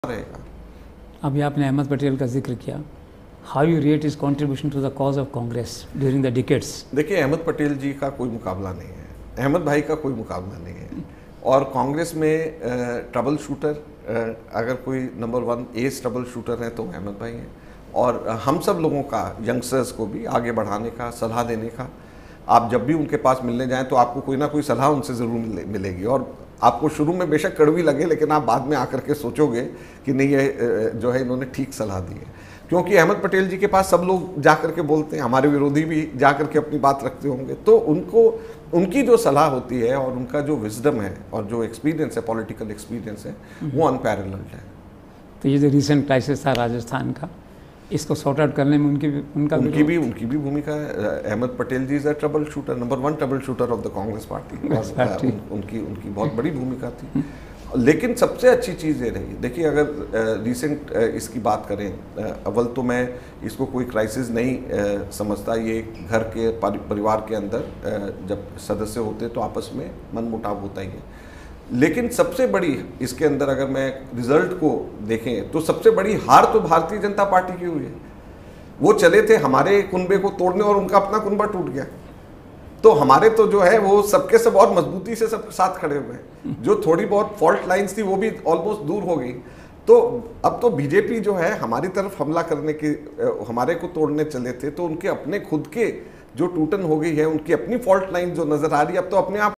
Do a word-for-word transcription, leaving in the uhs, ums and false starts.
रहेगा। अभी आपने अहमद पटेल का जिक्र किया, how you rate his contribution to the cause of Congress during the decades? देखिए, अहमद पटेल जी का कोई मुकाबला नहीं है, अहमद भाई का कोई मुकाबला नहीं है। और कांग्रेस में ट्रबल शूटर अगर कोई number one ace trouble shooter है तो अहमद भाई हैं। और हम सब लोगों का, यंगस्टर्स को भी आगे बढ़ाने का, सलाह देने का, आप जब भी उनके पास मिलने जाएं तो आपको कोई ना कोई सलाह उनसे ज़रूर मिले, मिलेगी। और आपको शुरू में बेशक कड़वी लगे, लेकिन आप बाद में आकर के सोचोगे कि नहीं, ये जो है इन्होंने ठीक सलाह दी है। क्योंकि अहमद पटेल जी के पास सब लोग जा कर के बोलते हैं, हमारे विरोधी भी जा कर के अपनी बात रखते होंगे, तो उनको उनकी जो सलाह होती है और उनका जो विजडम है और जो एक्सपीरियंस है, पॉलिटिकल एक्सपीरियंस है, वो अनपैरेलल्ड है। तो ये जो रिसेंट क्राइसिस था राजस्थान का, इसको सॉर्ट आउट करने में उनकी भी उनका उनकी भी उनकी भी भूमिका है। Ahmed Patel ji is a trouble shooter, number one trouble shooter of the Congress party. उन, उनकी उनकी बहुत बड़ी भूमिका थी। लेकिन सबसे अच्छी चीज़ ये रही, देखिए अगर रिसेंट इसकी बात करें, अव्वल तो मैं इसको कोई क्राइसिस नहीं समझता। ये घर के परिवार के अंदर जब सदस्य होते तो आपस में मनमुटाव होता ही है। लेकिन सबसे बड़ी इसके अंदर अगर मैं रिजल्ट को देखें तो सबसे बड़ी हार तो भारतीय जनता पार्टी की हुई है। वो चले थे हमारे कुनबे को तोड़ने और उनका अपना कुनबा टूट गया। तो हमारे तो जो है वो सबके सब और मजबूती से सब साथ खड़े हुए हैं। जो थोड़ी बहुत फॉल्ट लाइंस थी वो भी ऑलमोस्ट दूर हो गई। तो अब तो बीजेपी जो है हमारी तरफ हमला करने की, हमारे को तोड़ने चले थे, तो उनके अपने खुद के जो टूटन हो गई है, उनकी अपनी फॉल्ट लाइन जो नजर आ रही है, अब तो अपने आप